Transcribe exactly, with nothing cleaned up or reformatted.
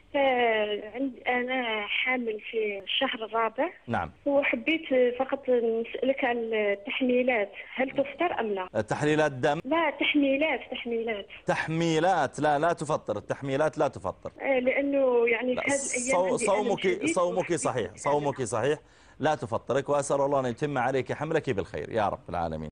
آه، عندي أنا حامل في الشهر الرابع. نعم. وحبيت فقط نسألك عن التحميلات، هل تفطر أم لا؟ تحليلات دم؟ لا، تحميلات تحميلات تحميلات لا لا تفطر، التحميلات لا تفطر. آه، لأنه يعني لا، في هذه الأيام صو عندي ألم صومك شديد صومك وحبيت صحيح، نسأل صومك عنها. صحيح، لا تفطرك، وأسأل الله أن يتم عليك حملك بالخير يا رب العالمين.